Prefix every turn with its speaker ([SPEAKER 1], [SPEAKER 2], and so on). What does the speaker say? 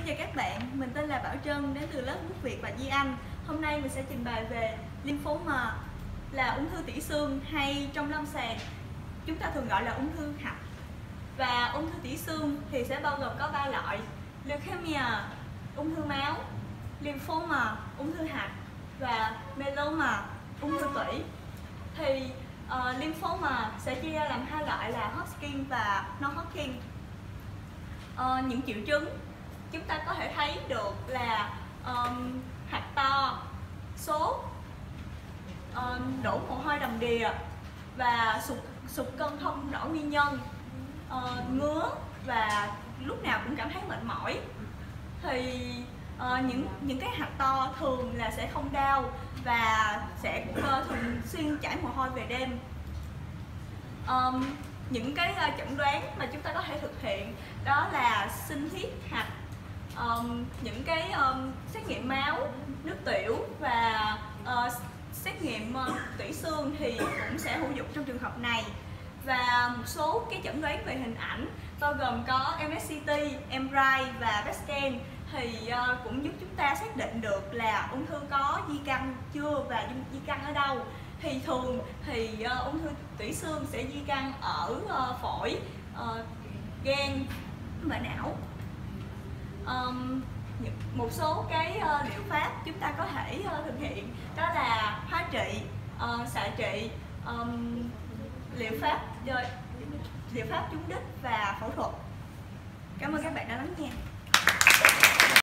[SPEAKER 1] chào các bạn, mình tên là Bảo Trân đến từ lớp Quốc Việt và Di Anh. Hôm nay mình sẽ trình bày về lymphoma là ung thư tủy xương hay trong lâm sàng chúng ta thường gọi là ung thư hạch. Và ung thư tủy xương thì sẽ bao gồm có 3 loại: leukemia, ung thư máu, lymphoma, ung thư hạch và myeloma, ung thư tủy. Thì lymphoma sẽ chia ra làm 2 loại là Hodgkin và non-Hodgkin. Những triệu chứng chúng ta có thể thấy được là hạch to, sốt, đổ mồ hôi đầm đìa và sụt cân không rõ nguyên nhân, ngứa và lúc nào cũng cảm thấy mệt mỏi. Thì những cái hạch to thường là sẽ không đau và sẽ thường xuyên chảy mồ hôi về đêm. Những cái chẩn đoán mà chúng ta có thể thực hiện đó là sinh thiết hạch, những cái xét nghiệm máu, nước tiểu và xét nghiệm tủy xương thì cũng sẽ hữu dụng trong trường hợp này. Và một số cái chẩn đoán về hình ảnh bao gồm có MSCT, MRI và PET scan thì cũng giúp chúng ta xác định được là ung thư có di căn chưa và di căn ở đâu. Thì thường thì ung thư tủy xương sẽ di căn ở phổi, gan và não. Một số cái liệu pháp chúng ta có thể thực hiện đó là hóa trị, xạ trị, liệu pháp trúng đích và phẫu thuật. Cảm ơn các bạn đã lắng nghe.